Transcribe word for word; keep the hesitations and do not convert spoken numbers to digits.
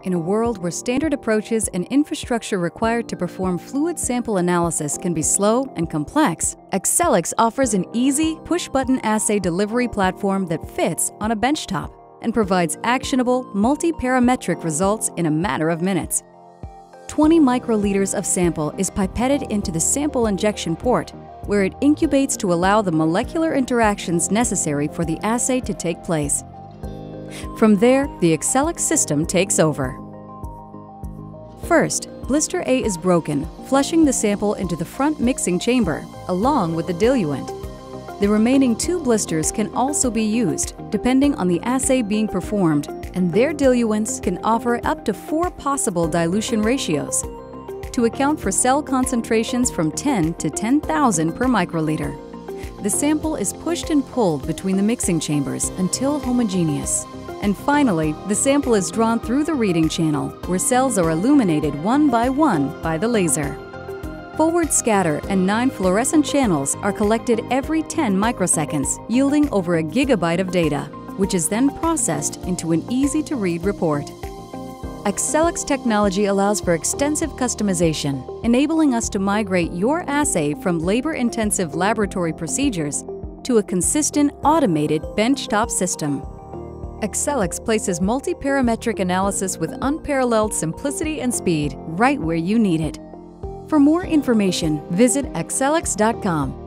In a world where standard approaches and infrastructure required to perform fluid sample analysis can be slow and complex, Accellix offers an easy, push-button assay delivery platform that fits on a benchtop and provides actionable, multi-parametric results in a matter of minutes. twenty microliters of sample is pipetted into the sample injection port, where it incubates to allow the molecular interactions necessary for the assay to take place. From there, the Accellix system takes over. First, blister A is broken, flushing the sample into the front mixing chamber, along with the diluent. The remaining two blisters can also be used, depending on the assay being performed, and their diluents can offer up to four possible dilution ratios, to account for cell concentrations from ten to ten thousand per microliter. The sample is pushed and pulled between the mixing chambers until homogeneous. And finally, the sample is drawn through the reading channel, where cells are illuminated one by one by the laser. Forward scatter and nine fluorescent channels are collected every ten microseconds, yielding over a gigabyte of data, which is then processed into an easy-to-read report. Accellix technology allows for extensive customization, enabling us to migrate your assay from labor-intensive laboratory procedures to a consistent, automated benchtop system. Accellix places multi-parametric analysis with unparalleled simplicity and speed right where you need it. For more information, visit accellix dot com.